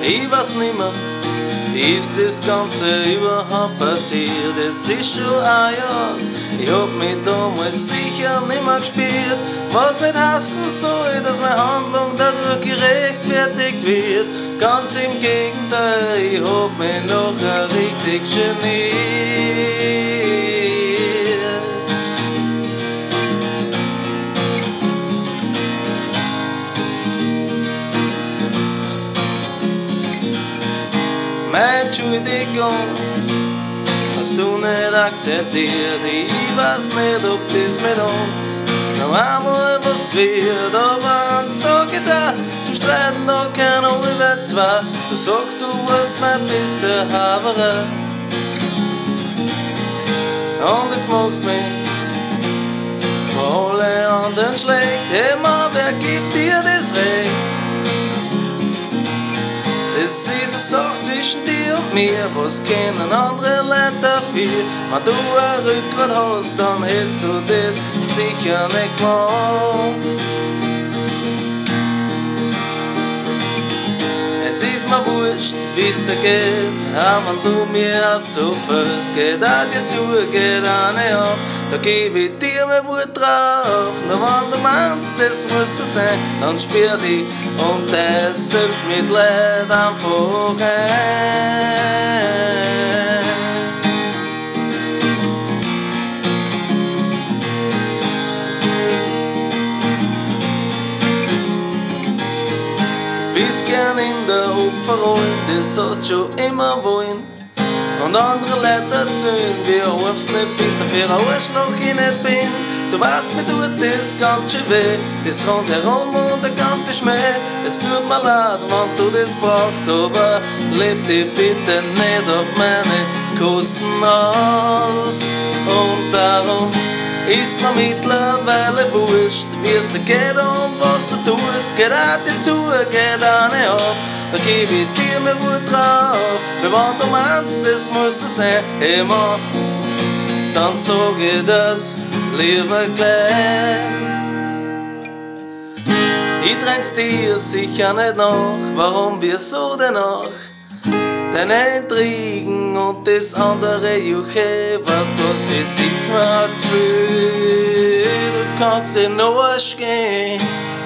ich weiß nimmer, wie ist das Ganze überhaupt passiert. Es ist schon ein Jahr, ich hab mich damals sicher nimmer gespielt. Was nicht heißen soll, dass meine Handlung dadurch gerechtfertigt wird. Ganz im Gegenteil, ich hab mich nachher richtig geniert. Meine Entschuldigung hast du nicht akzeptiert. Ich weiß nicht, ob das mit uns noch einmal was wird. Aber dann sag ich dir, zum Streiten da kein über zwei. Du sagst, du warst mein bester Haberer. Und jetzt magst du mich vor alle anderen schlecht. Hey Mann, wer gibt dir das Recht? Es ist eine Sache zwischen dir und mir, was kennen andere Leute dafür. Wenn du ein Rückgrat hast, dann hättest du das sicher nicht gemacht. Es ist mir wurscht, wie's dir geht, auch wenn du mir so fühlst. Geht auch dir zu, geht auch nicht auf, da geb ich dir mein Wort drauf. Nur wenn du meinst, das muss so sein, dann spür dich und das Selbstmitleid einfach ein. Bist gern in der Opferrolle, das hast schon immer wollen. Und andere Leute erzählen, wie arm's nicht bist, dafür ein Arschloch ich nicht bin. Du weißt, mir tut das ganz schön weh, das rundherum und der ganze Schmäh. Es tut mir leid, wenn du das brauchst, aber leb dich bitte nicht auf meine Kosten aus. Und darum ist mir mittlerweile wurscht, wie es dir geht und was du tust. Geht auch dir zu, geht auch nicht auf, da geb ich dir mein Wort drauf. Wenn du meinst, das muss so sein, hey Mann, dann sag ich das lieber gleich. Ich dräng's dir sicher nicht nach, warum wieso denn auch? Deine Intrigen und das andere Juche, was das ist mir zu viel. Du kannst in den Arsch gehen.